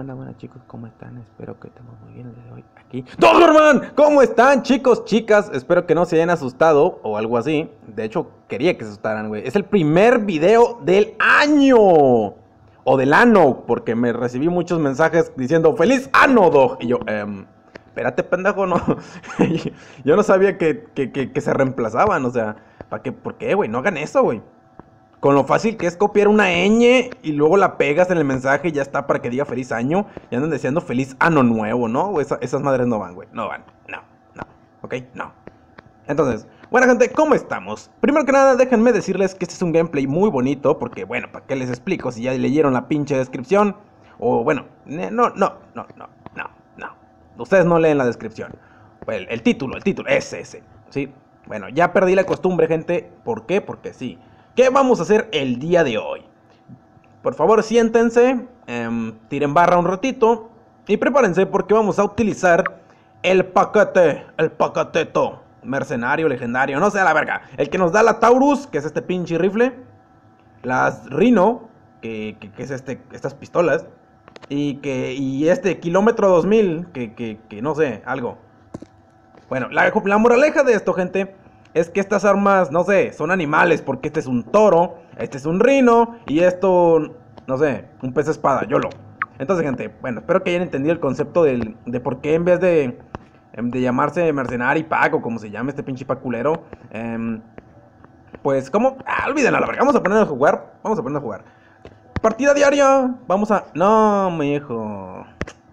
Buenas chicos, ¿cómo están? Espero que estemos muy bien el día de hoy aquí. ¡Doberman! ¿Cómo están chicos, chicas? Espero que no se hayan asustado o algo así. De hecho, quería que se asustaran, güey. Es el primer video del año. O del ano, porque me recibí muchos mensajes diciendo ¡Feliz ano, Dog! Y yo, espérate, pendejo, no. Yo no sabía que se reemplazaban, o sea, ¿para qué? ¿Por qué, güey? No hagan eso, güey. Con lo fácil que es copiar una ñ y luego la pegas en el mensaje y ya está para que diga feliz año. Y andan diciendo feliz ano nuevo, ¿no? Esas madres no van, güey. No van. No. ¿Ok? No. Entonces, buena gente, ¿cómo estamos? Primero que nada, déjenme decirles que este es un gameplay muy bonito. Porque, bueno, ¿para qué les explico si ya leyeron la pinche descripción? O, bueno, no. Ustedes no leen la descripción. El título, es ese, ¿sí? Bueno, ya perdí la costumbre, gente. ¿Por qué? Porque sí. ¿Qué vamos a hacer el día de hoy? Por favor, siéntense, tiren barra un ratito y prepárense porque vamos a utilizar el paqueteto, mercenario, legendario, no sé a la verga. El que nos da la Taurus, que es este pinche rifle, las Rhino, que es estas pistolas, y este kilómetro 2000, que no sé, algo. Bueno, la moraleja de esto, gente, es que estas armas, no sé, son animales, porque este es un toro, este es un rino, y esto, no sé, un pez espada, YOLO. Entonces, gente, bueno, espero que hayan entendido el concepto de por qué en vez de llamarse mercenario y pack, o como se llame este pinche paculero, pues, ¿cómo? Olvídenlo, la verga, vamos a ponernos a jugar, partida diaria, no, mi hijo.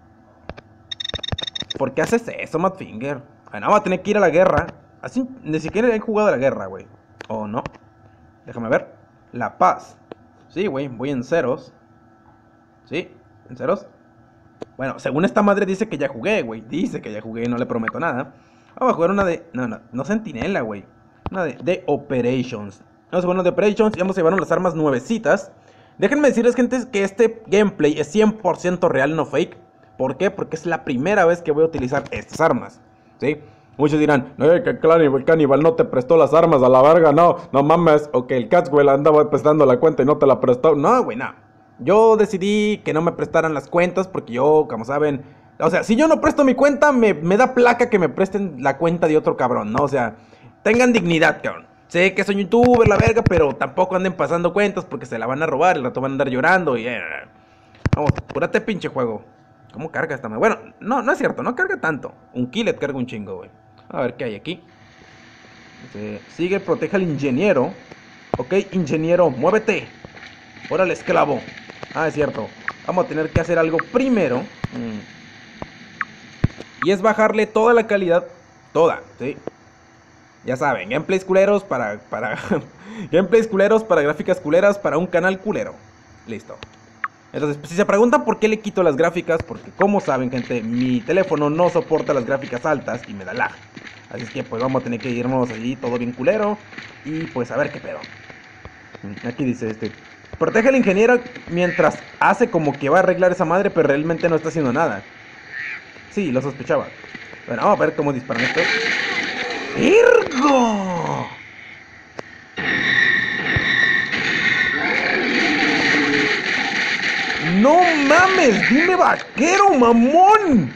¿Por qué haces eso, Madfinger? Bueno, vamos a tener que ir a la guerra. Así, ni siquiera he jugado a la guerra, güey. ¿O no? Déjame ver. La Paz. Sí, güey, voy en ceros. ¿Sí? ¿En ceros? Bueno, según esta madre dice que ya jugué, güey. Dice que ya jugué y no le prometo nada. Vamos a jugar una de... No Sentinela, güey. Una de Operations. Vamos a jugar una de Operations y vamos a llevarnos las armas nuevecitas. Déjenme decirles, gente, que este gameplay es 100% real, no fake. ¿Por qué? Porque es la primera vez que voy a utilizar estas armas. ¿Sí? Muchos dirán, que Cannibal no te prestó las armas a la verga, no mames, o que el Catswell andaba prestando la cuenta y no te la prestó. No, güey, no. Yo decidí que no me prestaran las cuentas porque yo, como saben, o sea, si yo no presto mi cuenta, me da placa que me presten la cuenta de otro cabrón, ¿no? O sea, tengan dignidad, cabrón. Sé que soy youtuber, la verga, pero tampoco anden pasando cuentas porque se la van a robar, el rato van a andar llorando y... Vamos, cúrate, pinche juego. ¿Cómo carga esta madre? Bueno, no es cierto, no carga tanto. Un killet carga un chingo, güey. A ver qué hay aquí. Sigue, protege al ingeniero. Ok, ingeniero, muévete. Órale, esclavo. Es cierto. Vamos a tener que hacer algo primero. Y es bajarle toda la calidad. Toda, ¿sí? Ya saben, gameplays culeros para gameplays culeros para gráficas culeras para un canal culero. Listo. Entonces, si se preguntan por qué le quito las gráficas, porque como saben, gente, mi teléfono no soporta las gráficas altas y me da lag. Así es que pues vamos a tener que irnos allí todo bien culero y pues a ver qué pedo. Aquí dice protege al ingeniero mientras hace como que va a arreglar esa madre, pero realmente no está haciendo nada. Sí, lo sospechaba. Bueno, vamos a ver cómo disparan esto. ¡Virgo! ¡No mames! ¡Dime vaquero, mamón!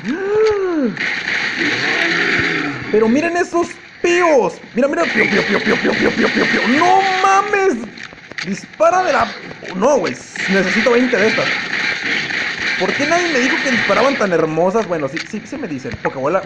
Pero miren esos píos. Mira, pío. ¡No mames! Dispara de la... No, güey, necesito 20 de estas. ¿Por qué nadie me dijo que disparaban tan hermosas? Bueno, sí me dicen. Pokébola.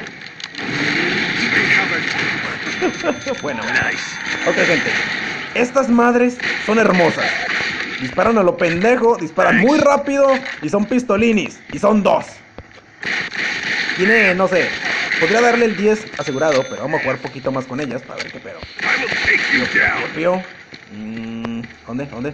Bueno, ok, gente. Estas madres son hermosas. Disparan a lo pendejo, disparan muy rápido y son pistolinis. Y son 2. Tiene, no sé, podría darle el 10 asegurado, pero vamos a jugar poquito más con ellas para ver qué pedo. Pío. ¿Dónde?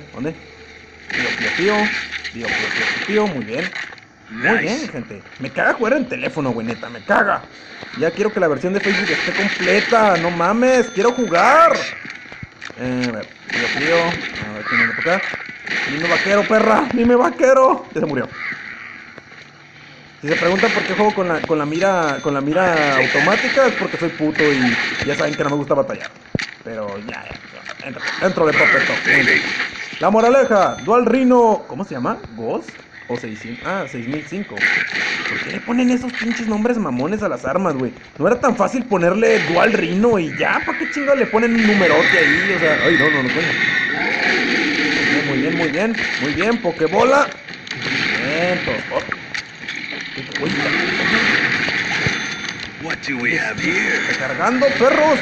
Pío. Muy bien. Muy bien, gente. Me caga jugar en teléfono, güey, neta, me caga. Ya quiero que la versión de Facebook esté completa. No mames, quiero jugar. A ver, Pío. A ver, ¿quién anda por acá? Dime vaquero, perra, dime vaquero. Ya se murió. Si se preguntan por qué juego con la mira automática, es porque soy puto y ya saben que no me gusta batallar. Pero ya, entro de popeto. La moraleja, Dual Rhino, ¿cómo se llama? ¿Ghost? O 600. Ah, 6005. ¿Por qué le ponen esos pinches nombres mamones a las armas, güey? No era tan fácil ponerle Dual Rhino y ya. ¿Para qué chingados le ponen un numerote ahí? O sea, ay, no, coño. Muy bien, muy bien. Muy bien, Pokébola. Bien, todo. What do we have here? Recargando, perros.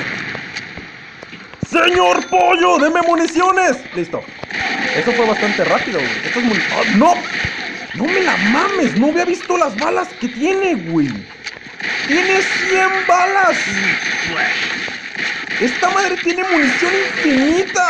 ¡Señor Pollo! ¡Deme municiones! Listo. Eso fue bastante rápido, güey. Esto es muy... ¡Oh, no! ¡No me la mames! No había visto las balas que tiene, güey. ¡Tiene 100 balas! ¡Esta madre tiene munición infinita!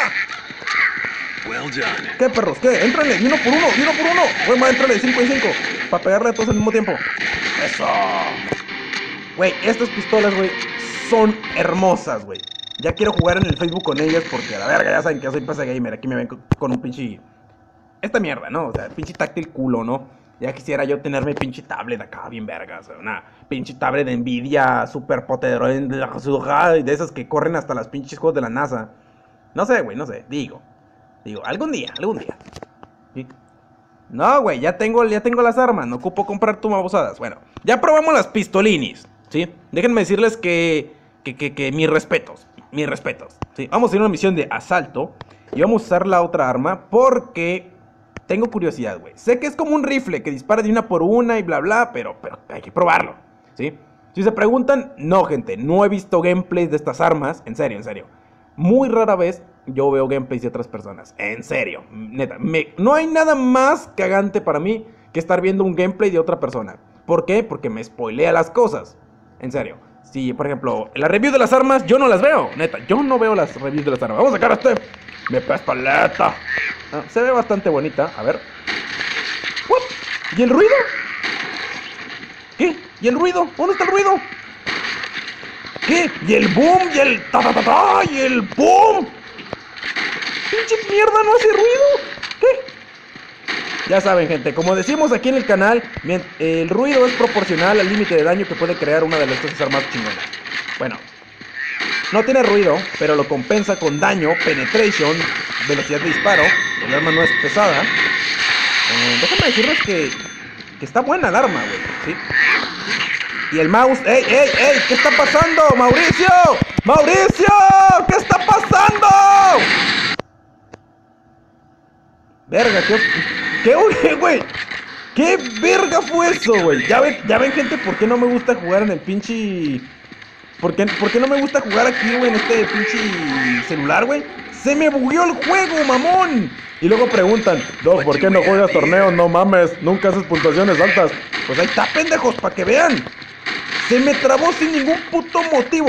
Well done. ¿Qué, perros? ¿Qué? ¡Éntrale! ¡Uno por uno! Güey, va, éntrale, 5 y 5. Para pegarle a todos al mismo tiempo. ¡Eso! Güey, estas pistolas, güey, son hermosas, güey. Ya quiero jugar en el Facebook con ellas porque a la verga, ya saben que yo soy PC gamer. Aquí me ven con un pinche... Esta mierda, ¿no? O sea, pinche táctil culo, ¿no? Ya quisiera yo tener mi pinche tablet acá bien verga. O sea, una pinche tablet de Nvidia super poderosa, de esas que corren hasta las pinches juegos de la NASA. No sé, güey, no sé. Digo, algún día. ¿Sí? No, güey, ya tengo las armas. No ocupo comprar tu babosadas. Bueno, ya probamos las pistolinis, ¿sí? Déjenme decirles que mis respetos. ¿Sí? Vamos a hacer una misión de asalto y vamos a usar la otra arma porque tengo curiosidad, güey. Sé que es como un rifle que dispara de una por una y bla bla, pero hay que probarlo, ¿sí? Si se preguntan, no, gente, no he visto gameplays de estas armas, en serio. Muy rara vez yo veo gameplays de otras personas, en serio, neta. No hay nada más cagante para mí que estar viendo un gameplay de otra persona. ¿Por qué? Porque me spoilea las cosas, en serio. Si, por ejemplo, las reviews de las armas, yo no las veo, neta. Yo no veo las reviews de las armas. Vamos a sacar mi pistoleta. Se ve bastante bonita, a ver. ¿What? ¿Y el ruido? ¿Qué? ¿Y el ruido? ¿Dónde está el ruido? ¿Qué? ¿Y el boom? ¿Y el ta? ¿Y el boom? ¡Pinche mierda, no hace ruido! ¿Qué? Ya saben, gente, como decimos aquí en el canal, el ruido es proporcional al límite de daño que puede crear una de estas armas chingonas. Bueno, no tiene ruido, pero lo compensa con daño, penetration, velocidad de disparo. El arma no es pesada. Déjenme decirles que está buena el arma, güey, ¿sí? Y el mouse... ¡Ey! ¿Qué está pasando, Mauricio? ¡Mauricio! ¿Qué está pasando? Verga, güey. ¿Qué verga fue eso, güey? Ya ven, gente, ¿por qué no me gusta jugar en el pinche... ¿Por qué no me gusta jugar aquí, güey, en este pinche celular, güey? ¡Se me bugueó el juego, mamón! Y luego preguntan, ¿por qué no juegas torneos? No mames, nunca haces puntuaciones altas. Pues ahí está, pendejos, para que vean. Se me trabó sin ningún puto motivo.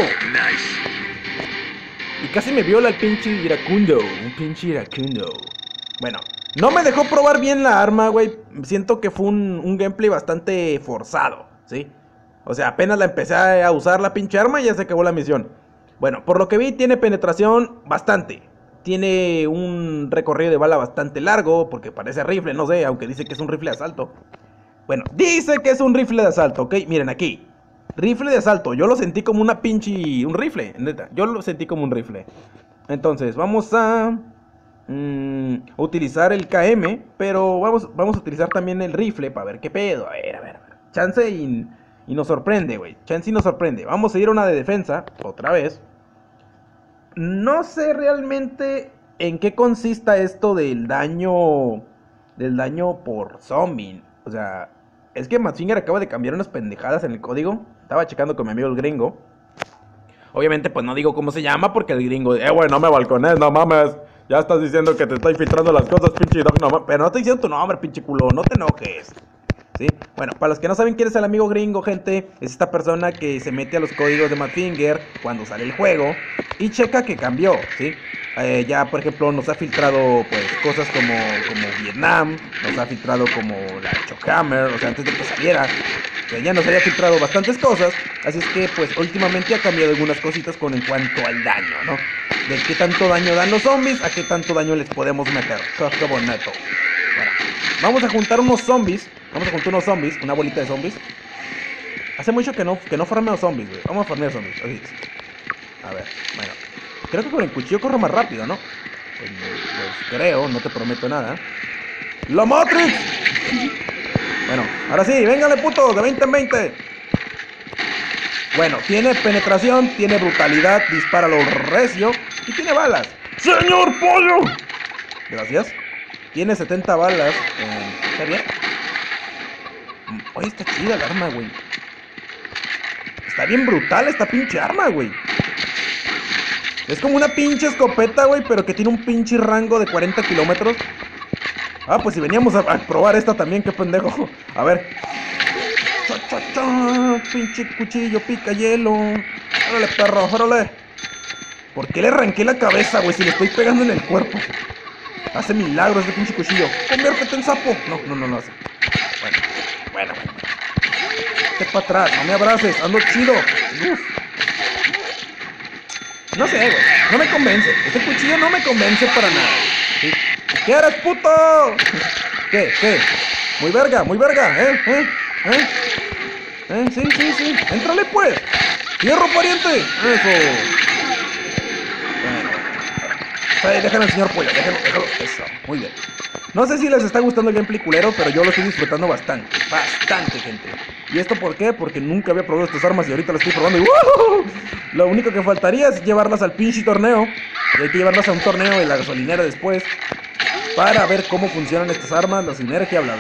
Y casi me viola el pinche iracundo. Bueno, no me dejó probar bien la arma, güey. Siento que fue un gameplay bastante forzado, ¿sí? O sea, apenas la empecé a usar la pinche arma y ya se acabó la misión. Bueno, por lo que vi, tiene penetración bastante. Tiene un recorrido de bala bastante largo, porque parece rifle, no sé, aunque dice que es un rifle de asalto. Bueno, dice que es un rifle de asalto, ¿ok? Miren aquí. Rifle de asalto, yo lo sentí como una pinche... un rifle, neta. Yo lo sentí como un rifle. Entonces, vamos a... utilizar el KM, pero vamos a utilizar también el rifle para ver qué pedo. A ver. Chance y nos sorprende, güey. Chance y nos sorprende. Vamos a ir a una de defensa, otra vez. No sé realmente en qué consista esto del daño por zombie. O sea, es que Mazinger acaba de cambiar unas pendejadas en el código. Estaba checando con mi amigo el gringo. Obviamente, pues no digo cómo se llama porque el gringo... güey, no me balcones, no mames. Ya estás diciendo que te estoy filtrando las cosas, pinche dog, no mames. Pero no estoy diciendo tu nombre, pinche culo, no te enojes. ¿Sí? Bueno, para los que no saben quién es el amigo gringo, gente, es esta persona que se mete a los códigos de Mazinger cuando sale el juego y checa que cambió, ¿sí? Ya, por ejemplo, nos ha filtrado, pues, cosas como Vietnam, nos ha filtrado como la Chockhammer, o sea, antes de que saliera, o sea, ya nos había filtrado bastantes cosas, así es que, pues, últimamente ha cambiado algunas cositas en cuanto al daño, ¿no? De qué tanto daño dan los zombies a qué tanto daño les podemos meter. ¡Qué bonito! Bueno, vamos a juntar unos zombies. Una bolita de zombies. Hace mucho que no farmeo zombies, güey. Vamos a farmear zombies. Así es. A ver, bueno. Creo que con el cuchillo corro más rápido, ¿no? Pues creo, no te prometo nada. ¡La Matrix! Bueno, ahora sí, véngale puto, de 20 en 20. Bueno, tiene penetración, tiene brutalidad, dispara lo recio y tiene balas. ¡Señor pollo! Gracias. Tiene 70 balas. ¿Está bien? Oye, está chida el arma, güey. Está bien brutal esta pinche arma, güey. Es como una pinche escopeta, güey, pero que tiene un pinche rango de 40 kilómetros. Ah, pues si veníamos a probar esta también, qué pendejo. A ver. Cha, cha, cha, pinche cuchillo pica hielo. Órale, perro, órale. ¿Por qué le arranqué la cabeza, güey? Si le estoy pegando en el cuerpo. Hace milagros este pinche cuchillo. Conviértete en sapo. No hace. Bueno. Vete para atrás, no me abraces, ando chido. Uf. No sé, güey, no me convence. Este cuchillo no me convence para nada. ¿Sí? ¿Qué eres, puto? ¿Qué? Muy verga, Sí. Éntrale, pues. Fierro, pariente. Eso. Bueno. Déjalo al señor pollo, déjalo. Eso, muy bien. No sé si les está gustando el gameplay culero, pero yo lo estoy disfrutando bastante, gente. ¿Y esto por qué? Porque nunca había probado estas armas y ahorita las estoy probando y ¡wow! Lo único que faltaría es llevarlas al pinche torneo. Y hay que llevarlas a un torneo de la gasolinera después para ver cómo funcionan estas armas, la sinergia, bla.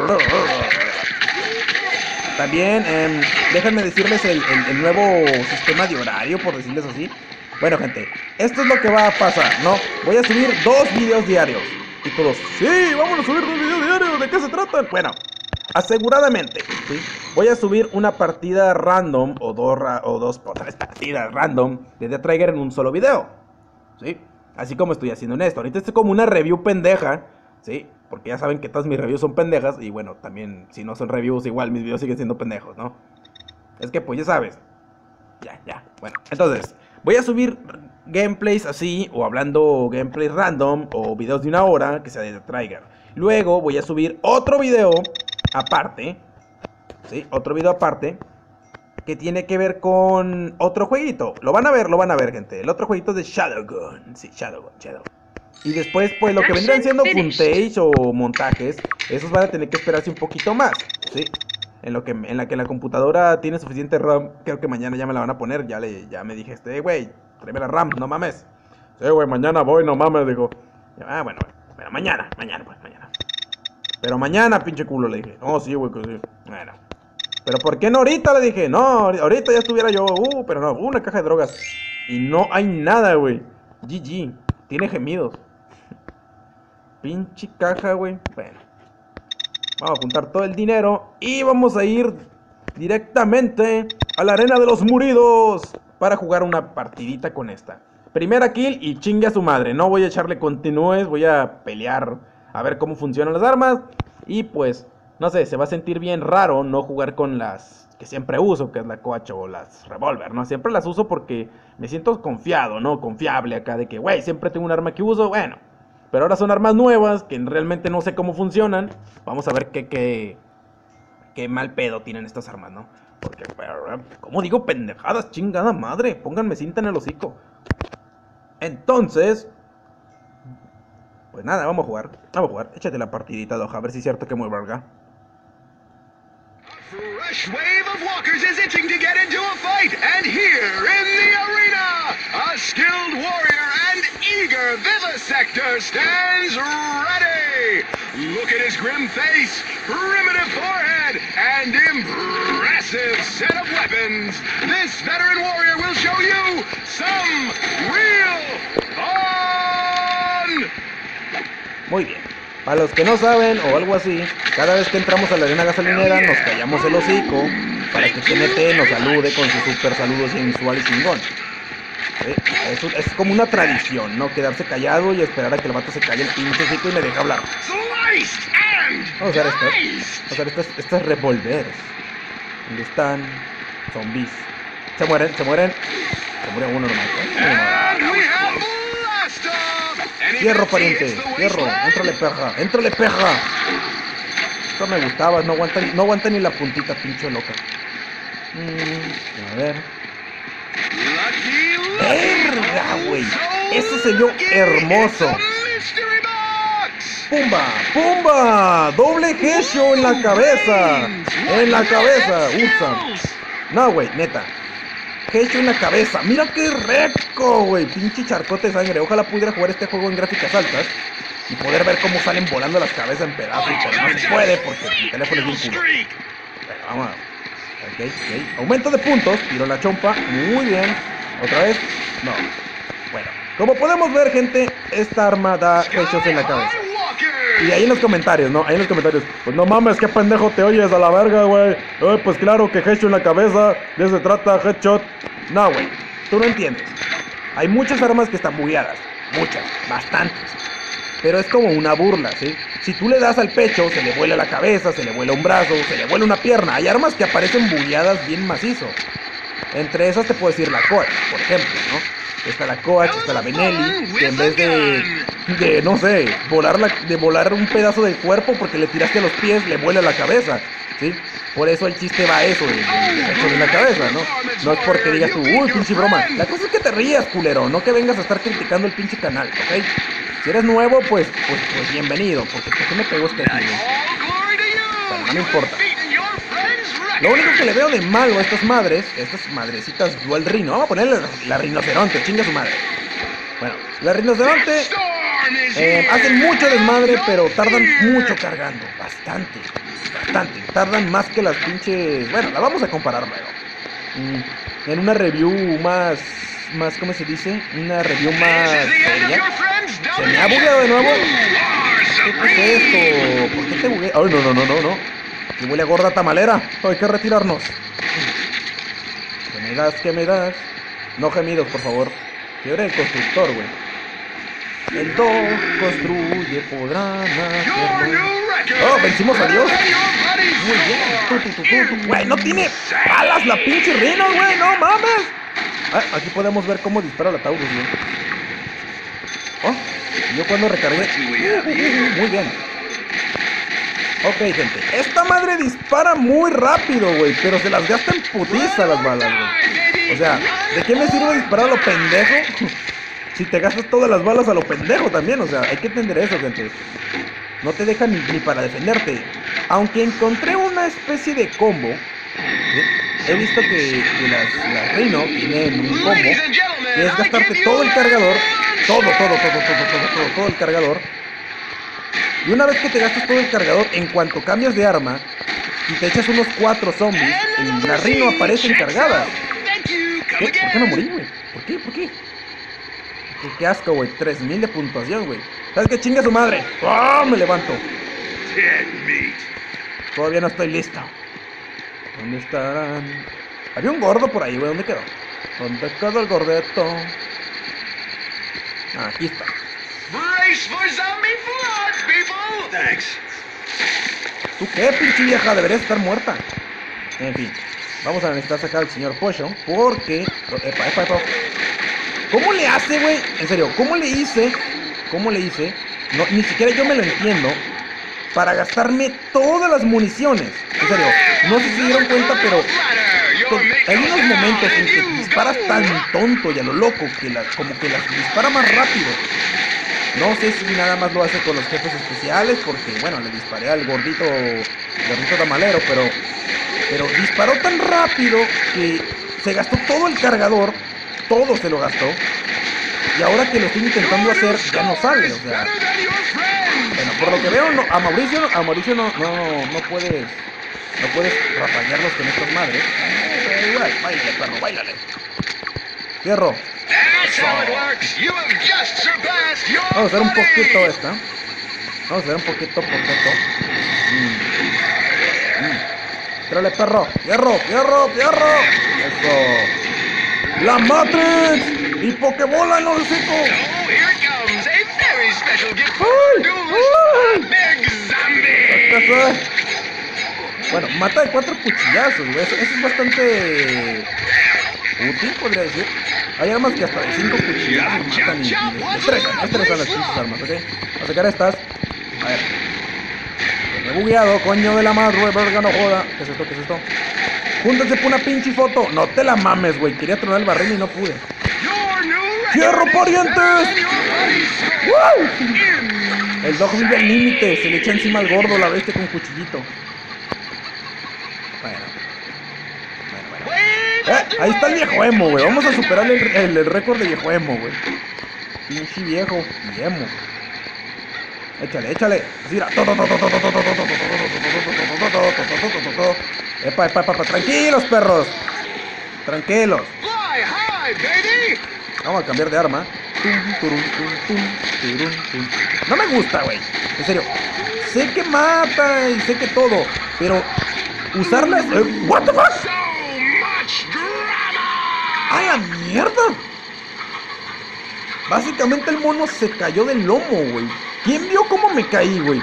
También, déjenme decirles el nuevo sistema de horario, por decirles así. Bueno, gente, esto es lo que va a pasar, ¿no? Voy a subir 2 videos diarios. Y todos, sí, vamos a subir 2 videos diarios, ¿de qué se tratan? Bueno, aseguradamente, ¿sí? Voy a subir una partida random o 2 o 3 partidas random de The Trigger en un solo video, ¿sí? Así como estoy haciendo en esto. Ahorita estoy como una review pendeja, ¿sí? Porque ya saben que todas mis reviews son pendejas. Y bueno, también si no son reviews, igual mis videos siguen siendo pendejos, ¿no? Es que pues ya sabes. Ya, bueno, entonces voy a subir gameplays así, o hablando gameplays random, o videos de 1 hora, que sea de The Trigger. Luego voy a subir otro video aparte, ¿sí? Otro video aparte, que tiene que ver con otro jueguito. Lo van a ver, gente. El otro jueguito es de Shadowgun. Sí, Shadowgun. Y después, pues, lo que vendrían siendo footage o montajes, esos van a tener que esperarse un poquito más, ¿sí? En la que la computadora tiene suficiente RAM. Creo que mañana ya me la van a poner. Ya me dije, güey, tráeme la RAM, no mames. Sí, güey, mañana voy, no mames, digo. Bueno, mañana. Pero mañana, pinche culo, le dije. No, sí, güey, que sí. Bueno. Pero ¿por qué no ahorita? Le dije. No, ahorita ya estuviera yo. Pero no, una caja de drogas. Y no hay nada, güey. GG. Tiene gemidos. Pinche caja, güey. Bueno. Vamos a juntar todo el dinero y vamos a ir directamente a la arena de los muridos para jugar una partidita con esta. Primera kill y chingue a su madre. No voy a echarle continúes, voy a pelear a ver cómo funcionan las armas. Y pues, no sé, se va a sentir bien raro no jugar con las que siempre uso, que es la coach o las revólver, ¿no? Siempre las uso porque me siento confiado, ¿no? Confiable acá de que, güey, siempre tengo un arma que uso, bueno. Pero ahora son armas nuevas que realmente no sé cómo funcionan. Vamos a ver qué mal pedo tienen estas armas, ¿no? Porque, ¿cómo digo pendejadas? Chingada madre. Pónganme cinta en el hocico. Entonces, pues nada, vamos a jugar. Échate la partidita, Doja, a ver si es cierto que muy verga. Fresh wave of walkers is itching to get into a fight, and here in the arena, a skilled warrior and eager vivisector stands ready. Look at his grim face, primitive forehead, and impressive set of weapons. This veteran warrior will show you some real fun. Muy bien. Para los que no saben o algo así, cada vez que entramos a la arena gasolinera nos callamos el hocico para que TNT nos salude con su super saludo sensual y chingón. Es como una tradición, ¿no? Quedarse callado y esperar a que el vato se calle el pinche hocico y me deje hablar. Vamos a usar estas revolveres. ¿Dónde están? Zombies. Se mueren. Se muere uno nomás. Fierro, pariente, fierro, éntrale peja. Esto me gustaba, no aguanta ni la puntita, pinche loca. A ver. ¡Verga, güey! Eso se vio hermoso. ¡Pumba! ¡Pumba! ¡Doble Heisho en la cabeza! ¡En la cabeza! ¡Usa! No, güey, neta. Heisho en la cabeza. ¡Mira qué rico, güey! Pinche charcote de sangre. Ojalá pudiera jugar este juego en gráficas altas y poder ver cómo salen volando las cabezas en pedazos. Pero no se puede porque el teléfono es bien culo. Bueno, vamos a... Ok. Aumento de puntos. Tiro la chompa. Muy bien. Otra vez. No. Bueno. Como podemos ver, gente, esta arma da hechos en la cabeza. Y ahí en los comentarios, ¿no? Ahí en los comentarios. Pues no mames, qué pendejo te oyes a la verga, güey. Pues claro que headshot en la cabeza. De eso se trata, headshot. No, güey. Tú no entiendes. Hay muchas armas que están bugueadas. Muchas. Bastantes. Pero es como una burla, ¿sí? Si tú le das al pecho, se le vuela la cabeza, se le vuela un brazo, se le vuela una pierna. Hay armas que aparecen bugueadas bien macizo. Entre esas te puedo decir la Coach, por ejemplo, ¿no? Está la Coach, está la Benelli, que en vez de no sé, volar un pedazo del cuerpo porque le tiraste a los pies, le vuela la cabeza, ¿sí? Por eso el chiste va a eso, de la cabeza, ¿no? No es porque digas tú, uy, pinche broma. La cosa es que te rías, culero, no que vengas a estar criticando el pinche canal, ¿ok? Si eres nuevo, pues bienvenido, porque ¿por qué me pegó este tío? Bueno, no me importa. Lo único que le veo de malo a estas madrecitas dual rino, vamos a ponerle la rinoceronte, chinga su madre. Bueno, la rinoceronte hacen mucho desmadre, pero tardan mucho cargando, bastante. Tardan más que las pinches, bueno, la vamos a comparar luego. En una review más, ¿cómo se dice? Una review más seria. ¿Se me ha bugueado de nuevo? ¿Qué es esto? ¿Por qué te bugué? Ay, no. Que huele a gorda tamalera. Hay que retirarnos. ¿Qué me das? No gemidos, por favor. Fiebre del constructor, güey. El do construye, podrán hacerlo. Oh, vencimos a Dios. Muy bien. Güey, no tiene balas la pinche rino, güey. No mames. Aquí podemos ver cómo dispara la Taurus, güey. Oh, yo cuando recargué. Muy bien. Ok, gente, esta madre dispara muy rápido, güey, pero se las gasta en putiza las balas, güey. O sea, ¿de qué me sirve disparar a lo pendejo si te gastas todas las balas a lo pendejo también? O sea, hay que entender eso, gente. No te deja ni para defenderte. Aunque encontré una especie de combo, ¿sí? He visto que las Rhino tienen un combo que es gastarte todo el cargador, todo el cargador. Y una vez que te gastas todo el cargador, en cuanto cambias de arma y te echas unos 4 zombies, las Rhino aparecen cargadas. ¿Qué? ¿Por qué no morí, güey? ¿Por qué? Qué asco, güey. 3000 de puntuación, güey. ¿Sabes qué? Chinga su madre. ¡Oh! Me levanto. Todavía no estoy listo. ¿Dónde estarán? Había un gordo por ahí, güey. ¿Dónde quedó? ¿Dónde quedó el gordeto? Aquí está. Brace for zombie flood, people! Thanks. ¿Tú qué, pinche vieja? Deberías estar muerta. En fin, vamos a necesitar sacar al señor Potion porque... Epa. ¿Cómo le hace, güey? En serio, ¿cómo le hice? No, ni siquiera yo me lo entiendo. Para gastarme todas las municiones. En serio, no sé si se dieron cuenta, pero... hay unos momentos en que disparas tan tonto y a lo loco que como que las dispara más rápido. No sé si nada más lo hace con los jefes especiales, porque bueno, le disparé al gordito tamalero, pero disparó tan rápido que se gastó todo el cargador, todo se lo gastó, y ahora que lo estoy intentando hacer ya no sale, o sea, bueno, por lo que veo no, a Mauricio no puedes rafaguearlos con estas madres. Igual, báilale, perro, báilale. Cierro. Vamos a hacer un poquito esta. Vamos a hacer un poquito. Tírale, perro. Fierro. Eso. La Matrix. Y Pokébola en los hocico. Bueno, mata de 4 cuchillazos, güey. Eso es bastante útil, podría decir. Hay armas que hasta de 5 cuchillazos matan y estresan las pinches armas, ¿ok? Vamos a sacar estas. A ver. Me he bugueado, coño de la madre, verga, no joda. ¿Qué es esto? Júntense por una pinche foto. No te la mames, güey. Quería tronar el barril y no pude. ¡Fierro, parientes! ¡Wow! El dog vive al límite. Se le echa encima al gordo la bestia con cuchillito. Bueno. Ahí está el viejo emo, güey. Vamos a superar el récord de viejo emo, güey. Pinche viejo y emo. Échale, échale. Así mira. Epa, epa, epa. Tranquilos, perros. Tranquilos. Vamos a cambiar de arma. No me gusta, güey. En serio. Sé que mata y sé que todo, pero usarlas. What the fuck? ¡Ay, la mierda! Básicamente el mono se cayó del lomo, güey. ¿Quién vio cómo me caí, güey?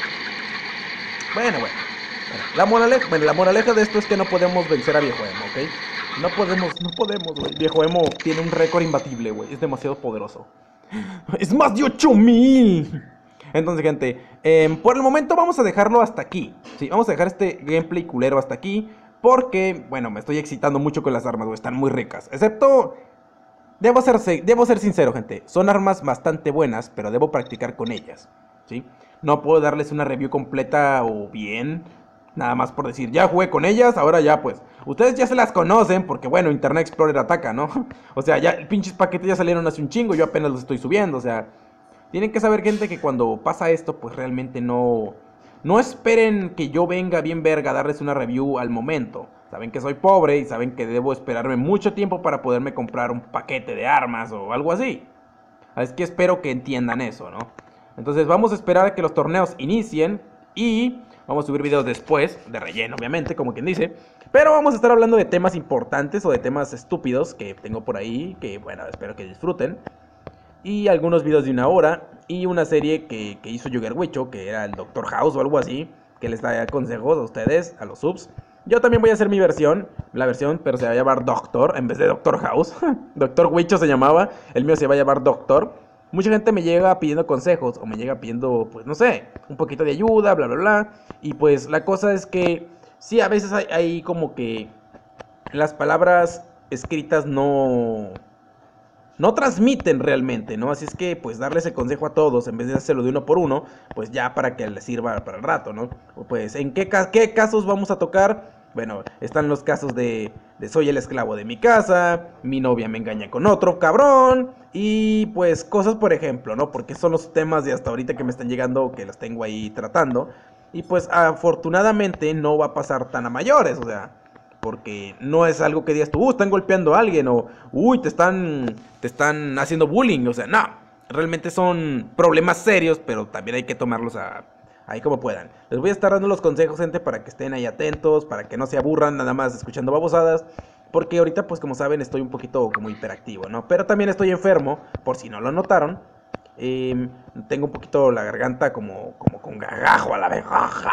Bueno. La moraleja de esto es que no podemos vencer a viejo emo, ¿ok? No podemos, güey. Viejo emo tiene un récord imbatible, güey. Es demasiado poderoso. Es más de 8000. Entonces, gente, por el momento vamos a dejarlo hasta aquí. Sí, vamos a dejar este gameplay culero hasta aquí. Porque, bueno, me estoy excitando mucho con las armas, güey. Están muy ricas. Excepto... Debo ser sincero, gente. Son armas bastante buenas, pero debo practicar con ellas, ¿sí? No puedo darles una review completa o bien... Nada más por decir, ya jugué con ellas, ahora ya pues. Ustedes ya se las conocen porque bueno, Internet Explorer ataca, ¿no? O sea, ya pinches paquetes ya salieron hace un chingo, yo apenas los estoy subiendo, o sea. Tienen que saber, gente, que cuando pasa esto, pues realmente no esperen que yo venga bien verga a darles una review al momento. Saben que soy pobre y saben que debo esperarme mucho tiempo para poderme comprar un paquete de armas o algo así. Así que espero que entiendan eso, ¿no? Entonces vamos a esperar a que los torneos inicien y... Vamos a subir videos después, de relleno obviamente, como quien dice. Pero vamos a estar hablando de temas importantes o de temas estúpidos que tengo por ahí, que bueno, espero que disfruten. Y algunos videos de 1 hora y una serie que hizo Yugerwicho, que era el Doctor House o algo así, que les da consejos a ustedes, a los subs. Yo también voy a hacer mi versión, pero se va a llamar Doctor en vez de Doctor House. Doctor Wicho se llamaba, el mío se va a llamar Doctor. Mucha gente me llega pidiendo consejos o me llega pidiendo, pues no sé, un poquito de ayuda, bla, bla, bla. Y pues la cosa es que sí, a veces hay como que las palabras escritas no transmiten realmente, ¿no? Así es que pues darles el consejo a todos en vez de hacerlo de uno por uno, pues ya para que les sirva para el rato, ¿no? Pues ¿en qué casos vamos a tocar? Bueno, están los casos de soy el esclavo de mi casa, mi novia me engaña con otro cabrón, y pues cosas por ejemplo, ¿no? Porque son los temas de hasta ahorita que me están llegando, que los tengo ahí tratando, y pues afortunadamente no va a pasar tan a mayores, o sea, porque no es algo que digas tú, están golpeando a alguien, o uy, te están haciendo bullying, o sea, no, realmente son problemas serios, pero también hay que tomarlos ahí como puedan. Les voy a estar dando los consejos, gente, para que estén ahí atentos, para que no se aburran nada más escuchando babosadas. Porque ahorita, pues como saben, estoy un poquito como hiperactivo, ¿no? Pero también estoy enfermo, por si no lo notaron. Tengo un poquito la garganta como con gargajo a la vez.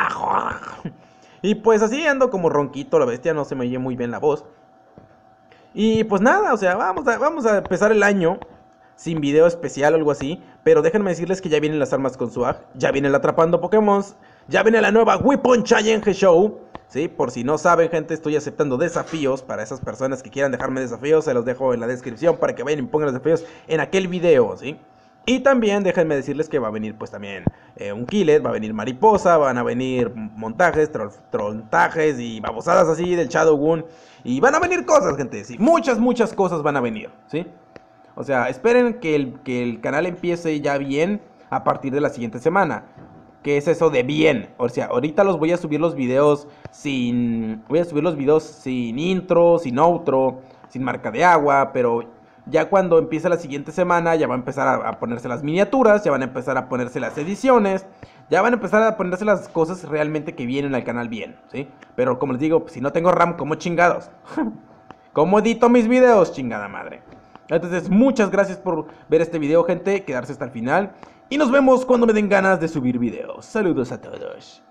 Y pues así ando como ronquito, la bestia, no se me oye muy bien la voz. Y pues nada, o sea, vamos a empezar el año sin video especial o algo así. Pero déjenme decirles que ya vienen las armas con swag, ya viene el atrapando Pokémon, ya viene la nueva Weapon Challenge Show. Sí, por si no saben, gente, estoy aceptando desafíos. Para esas personas que quieran dejarme desafíos, se los dejo en la descripción para que vayan y pongan los desafíos en aquel video, ¿sí? Y también déjenme decirles que va a venir pues también un Killet, va a venir Mariposa, van a venir montajes, trontajes y babosadas así del Shadowgun. Y van a venir cosas, gente, sí, muchas cosas van a venir, ¿sí? O sea, esperen que el canal empiece ya bien a partir de la siguiente semana. ¿Qué es eso de bien? O sea, ahorita voy a subir los videos sin... Voy a subir los videos sin intro, sin outro, sin marca de agua, pero ya cuando empiece la siguiente semana ya van a empezar a ponerse las miniaturas, ya van a empezar a ponerse las ediciones, ya van a empezar a ponerse las cosas realmente que vienen al canal bien, ¿sí? Pero como les digo, si no tengo RAM, ¿cómo chingados? ¿Cómo edito mis videos, chingada madre? Entonces, muchas gracias por ver este video, gente, quedarse hasta el final. Y nos vemos cuando me den ganas de subir videos. Saludos a todos.